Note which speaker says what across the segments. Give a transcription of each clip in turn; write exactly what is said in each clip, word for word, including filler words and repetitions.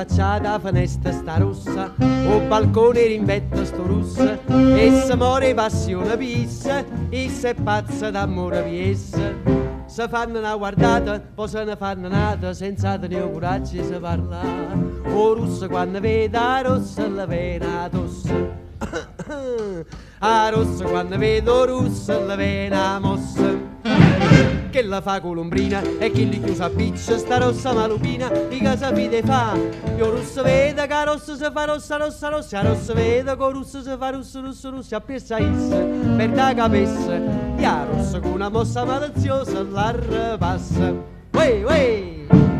Speaker 1: affacciata a finestra sta rossa, o balcone rimbetta sto russa, e se muore passione pissa, e se è pazza d'amore piessa. Se fanno una guardata, poi se ne fanno nata, senza tenere coraggio di parlare. O russa quando vede la rossa la vena tossa. A rossa quando vedo russa la vena mossa. Che la fa colombrina e chi li chiusa a piccia sta rossa malupina, i casa vide fa. Io russa vede che rossa si fa rossa rossa rossa, a rossa vede che russa si fa russa russa russa, a piessa issa per da capessa, e a rossa con una mossa maliziosa la repassa. Uè uè!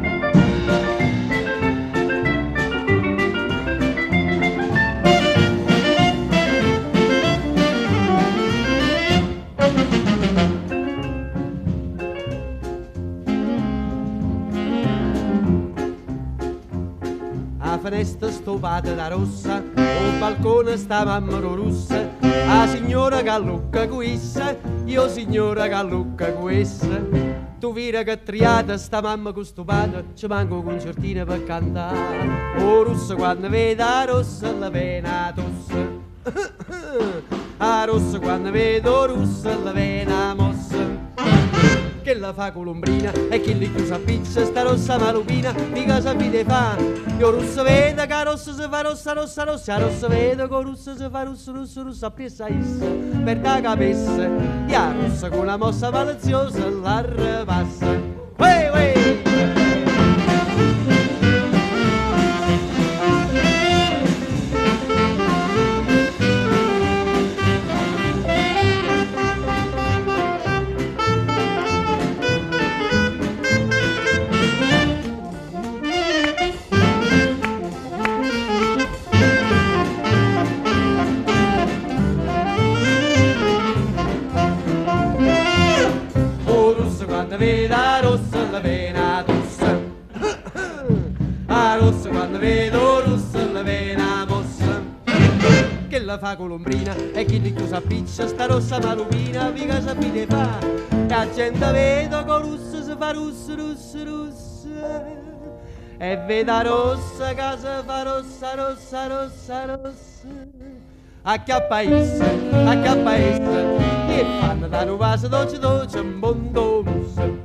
Speaker 1: A finestra stopata da rossa, o balcone sta mamma russa, a signora Gallucca quissa, io signora Gallucca quissa. Tu vira che triata sta mamma costupata, ci manco concertine per cantare. O russa quando vede la rossa la vena tossa. A rossa quando vedo russa la vena mossa. Che la fa colombrina e chi li chiusa a pizza sta rossa malupina, mica sapete fa. Io russa vede che rossa si fa rossa rossa rossa, rossa vede che russa si fa russa russa russa, a piessa issa per da capessa, e a rossa con una mossa maliziosa la repassa. Uè uè! Quando vede la rossa la vena tossa. A rossa quando vedo rossa la vena mossa. Che la fa colombrina e chi li chiusa a piccia sta rossa malupina, mica sapete fa. E a gente vedo che russa si fa russa russa russa, e veda rossa che si fa rossa rossa rossa rossa. Acchiappa issa, acchiappa issa, e fanno da un vaso dolce dolce un buon domus.